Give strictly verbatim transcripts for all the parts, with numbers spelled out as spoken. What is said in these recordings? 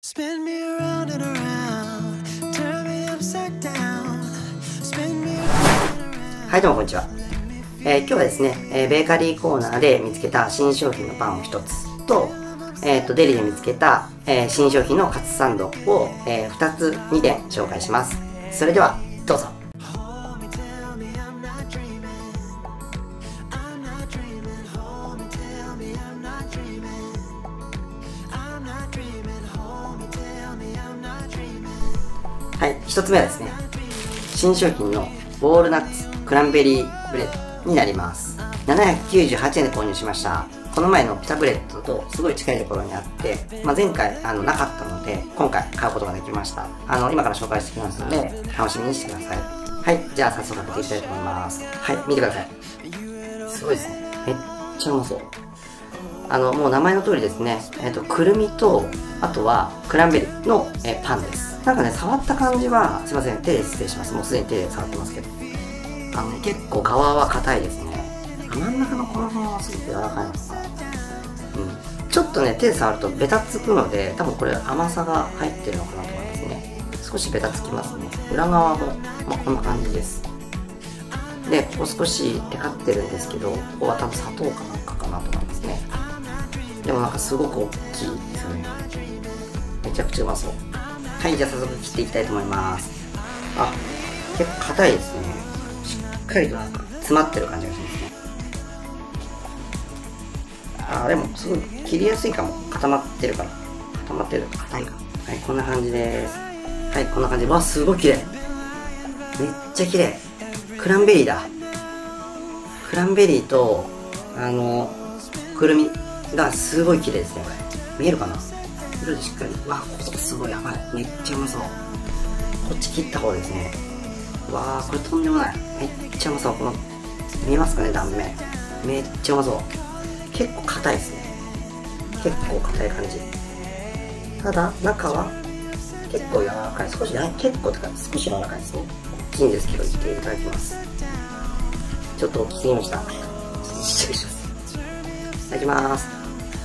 Spin me around and around, turn me upside down, spin me around and around. はい、どうもこんにちは。えー、今日はですね、えー、ベーカリーコーナーで見つけた新商品のパンをひとつと、えー、とデリで見つけた、えー、新商品のカツサンドを、えー、ふたつにてん紹介します。それではどうぞ。はい、ひとつめはですね、新商品のウォールナッツクランベリーブレッドになります。ななひゃくきゅうじゅうはちえんで購入しました。この前のピタブレッドとすごい近いところにあって、まあ、前回あのなかったので今回買うことができました。あの今から紹介していきますので楽しみにしてください。はい、じゃあ早速開けていきたいと思います。はい、見てください。すごいですね。めっちゃうまそう。あのもう名前の通りですね、えっとくるみとあとはクランベリーの、えパンです。なんかね、触った感じはすいません、手で失礼します。もうすでに手で触ってますけど、あの、ね、結構皮は硬いですね。真ん中のこの辺はすごく柔らかいのかな。うん、ちょっとね、手で触るとベタつくので、多分これ甘さが入ってるのかなと思いますね。少しベタつきますね。裏側も、まあ、こんな感じです。で、ここ少しテカってるんですけど、ここは多分砂糖かなんかかなと思いますね。でもなんかすごく大きいですよね。めちゃくちゃうまそう。はい、じゃあ早速切っていきたいと思います。あ、結構硬いですね。しっかりとなんか詰まってる感じがしますね。あ、でもすごい切りやすいかも。固まってるから。固まってると硬いか。はい、こんな感じです。はい、こんな感じ。わ、すごい綺麗。めっちゃ綺麗。クランベリーだ。クランベリーと、あの、くるみがすごい綺麗ですね、これ。見えるかな？色でしっかり。わ、ここすごいやばい。めっちゃうまそう。こっち切った方ですね。わー、これとんでもない。めっちゃうまそう。この、見えますかね、断面。めっちゃうまそう。結構硬いですね。結構硬い感じ。ただ、中は結構柔らかい。少し、結構とか少し柔らかいですね。大きいんですけど、いっていただきます。ちょっと大きすぎました。ちょっとちっちゃくします。いただきます。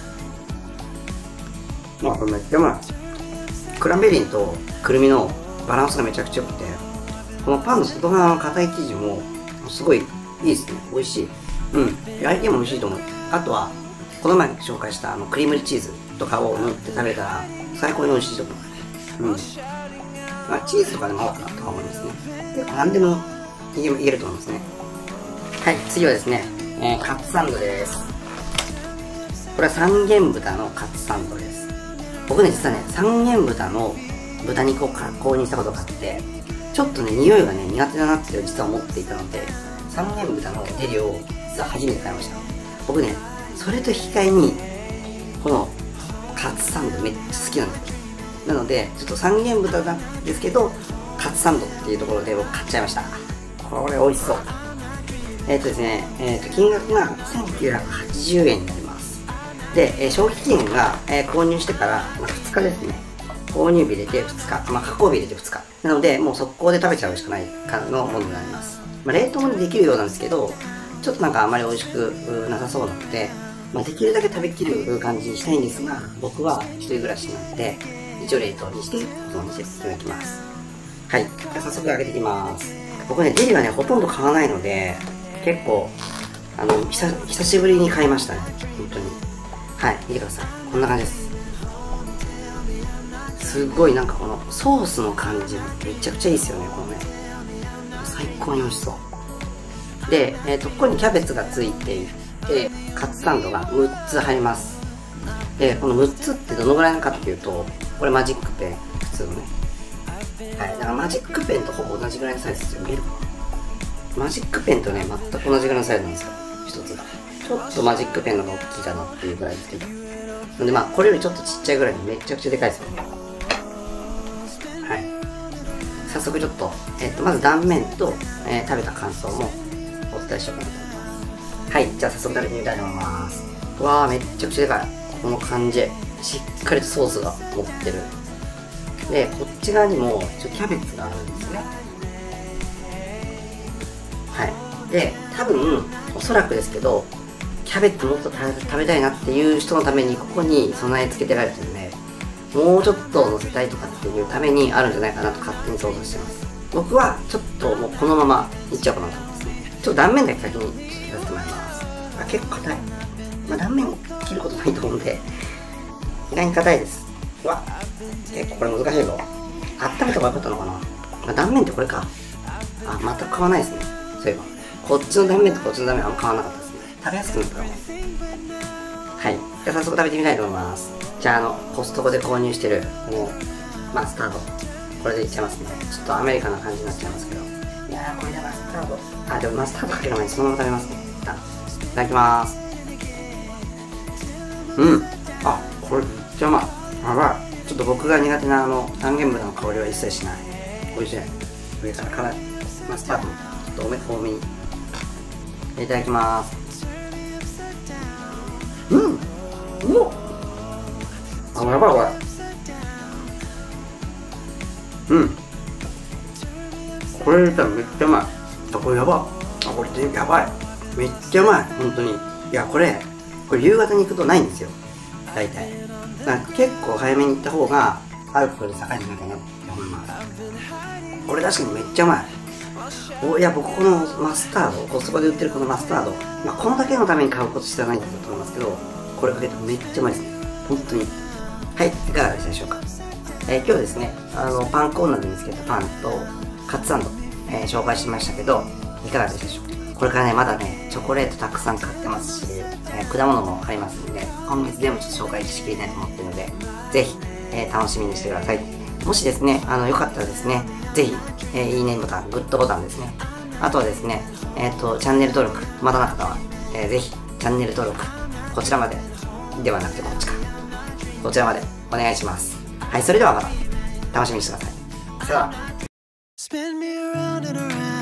まあ、これめっちゃうまい。クランベリーとくるみのバランスがめちゃくちゃ良くて、このパンの外側の硬い生地もすごいいいですね。美味しい。うん。焼いても美味しいと思う。あとは、この前紹介したあのクリームチーズとかを塗って食べたら最高に美味しいと思う。うん。まあ、チーズとかでも合うかなとか思いますね。結構何でもいけると思いますね。はい、次はですね、えー、カツサンドです。これは三元豚のカツサンドです。僕ね、実はね、三元豚の豚肉を購入したことがあって、ちょっとね、匂いがね、苦手だなって実は思っていたので、三元豚のデリを実は初めて買いました。僕ね、それと引き換えに、このカツサンドめっちゃ好きなんですよ。なので、ちょっと三元豚なんですけど、カツサンドっていうところで僕買っちゃいました。これ美味しそう。えっとですね、えっと、金額がせんきゅうひゃくはちじゅうえんになります。で、えー、消費期限が、えー、購入してから、まあ、ふつかですね。購入日入れてふつか、まあ、加工日入れてふつか。なので、もう速攻で食べちゃうしかない感じのものになります。まあ、冷凍もできるようなんですけど、ちょっとなんかあまり美味しくなさそうなので、まあ、できるだけ食べきる感じにしたいんですが、僕は一人暮らしなので、一応冷凍にして保存していただきます。はい。じゃあ早速開けていきます。僕ね、デリはね、ほとんど買わないので、結構、あの、久久しぶりに買いましたね。本当に。はい、見てください。こんな感じです。すごいなんかこのソースの感じめちゃくちゃいいですよね、このね。最高に美味しそう。で、えっと、ここにキャベツがついていて、カツサンドがむっつ入ります。で、このむっつってどのぐらいなのかっていうと、これマジックペン、普通のね。はい、だからマジックペンとほぼ同じぐらいのサイズですよ。見えるかな？マジックペンとね、全く同じぐらいのサイズなんですよ。一つが。ちょっとマジックペンの方が大きいかなっていうぐらいですけど。なんでまあ、これよりちょっとちっちゃいぐらいでめちゃくちゃでかいですよね。はい。早速ちょっと、えっと、まず断面と、えー、食べた感想もお伝えしようかなと思います。はい。じゃあ早速食べてみたいと思います。うわー、めっちゃくちゃでかい。この感じ。しっかりとソースが乗ってる。で、こっち側にも、ちょっとキャベツがあるんですね。はい。で、多分、おそらくですけど、キャベツもっと食べたいなっていう人のためにここに備え付けてられてるので、 もうちょっと乗せたいとかっていうためにあるんじゃないかなと勝手に想像してます。僕はちょっともうこのままいっちゃおうかなと思いますね。ちょっと断面だけ先に切らせてもらいます。あ、結構硬い。まあ断面切ることないと思うんで、意外に硬いです。うわ、結構これ難しいぞ。温めた方が良かったのかな。まあ、断面ってこれか。あ、全く変わらないですね。そういえば。こっちの断面とこっちの断面はあんま変わらなかったですね。食べやすくなったかも。はい。じゃあ早速食べてみたいと思います。じゃあ、あの、コストコで購入してる、このマスタード。これでいっちゃいますね。ちょっとアメリカな感じになっちゃいますけど。いやー、これでマスタード。あ、でもマスタードかける前にそのまま食べますね。いただきまーす。うん。あ、これめっちゃうまい。やばい。ちょっと僕が苦手なあの、三元豚の香りは一切しない。美味しい。上から辛い。マスタード。ちょっと多め、多めに。いただきまーす。うん。うわっ。あ、やばいこれ。うん。これ入れたらめっちゃうまい。あ、これやば。あ、これやばい。めっちゃうまい。本当に。いや、これ、これ夕方に行くとないんですよ。大体。なんか結構早めに行った方が、あることで高いんじゃないかなって思います。これ確かにめっちゃうまい。お、いや、僕このマスタード、コストコで売ってるこのマスタード、まあ、このだけのために買うことしてはないんだと思いますけど、これかけてめっちゃうまいですね。本当に。はい、いかがでしたでしょうか。えー、今日ですね、あの、パンコーナーで見つけたパンと、カツサンド、えー、紹介しましたけど、いかがでしたでしょうか。これからね、まだね、チョコレートたくさん買ってますし、えー、果物もありますんで、今月でもちょっと紹介しきれないと思ってるので、ぜひ、えー、楽しみにしてください。もしですね、あの、よかったらですね、ぜひ、えー、いいねボタン、グッドボタンですね。あとはですね、えっと、チャンネル登録、まだの方は、えー、ぜひ、チャンネル登録、こちらまで、ではなくてこっちか。こちらまでお願いします。はい、それではまた、楽しみにしてください。さよなら。